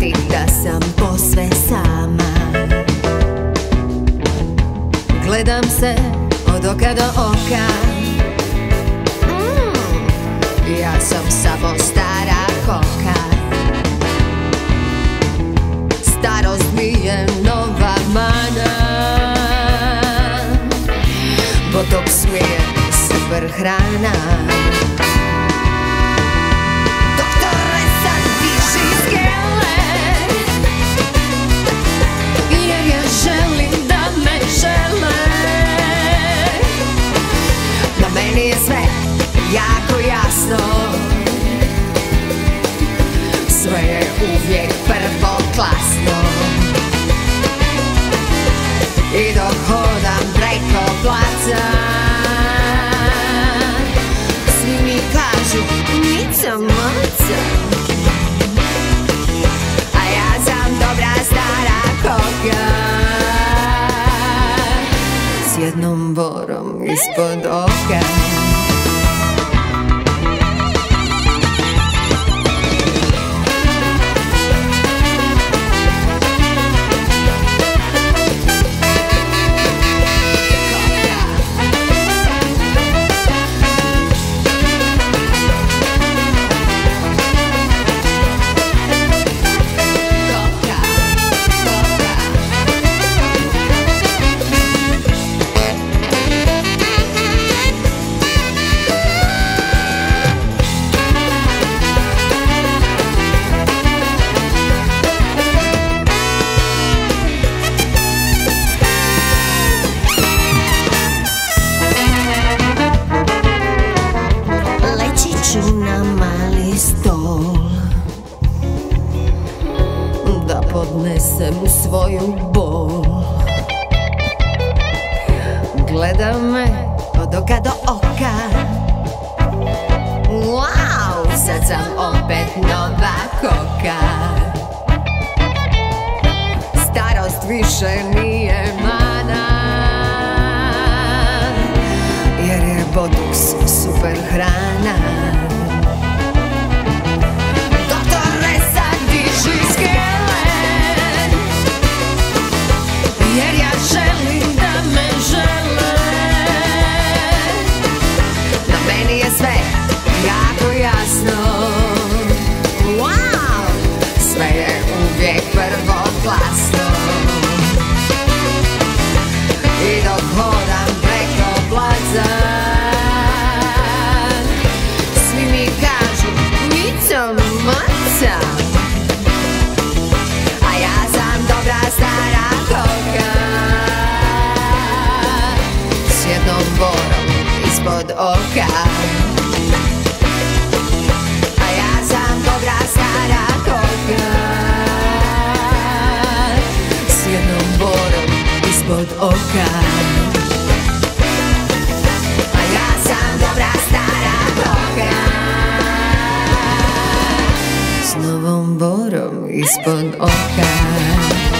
shvatiti da sam posve sama. Gledam se od oka do oka. Ja sam samo stara koka. Starost mi je nova mana. Botoks mi je super hrana. Doktore, sad diži skele, jer ja želim da me žele. Na meni je sve jako jasno. Sve je uvijek prvoklasno. I dok hodam preko placa, svi mi kažu Mica Maca. A ja sam dobra stara koka, s jednom borom ispod oka. Svoju bol. Gleda me od oka do oka. Wow, sad sam opet nova koka. Starost više nije mana, jer je botoks super hrana. Doktore, sad diži skele, jer ja želim da me žele. Na meni je sve jako jasno. Wow, sve je uvijek prvoklasno. I dok hodam preko placa, svi mi kažu Mica Maca. A ja sam dobra stara koka, s jednom borom ispod oka. A ja sam dobra stara koka, s jednom borom ispod oka. A ja sam dobra stara koka, s novom borom ispod oka.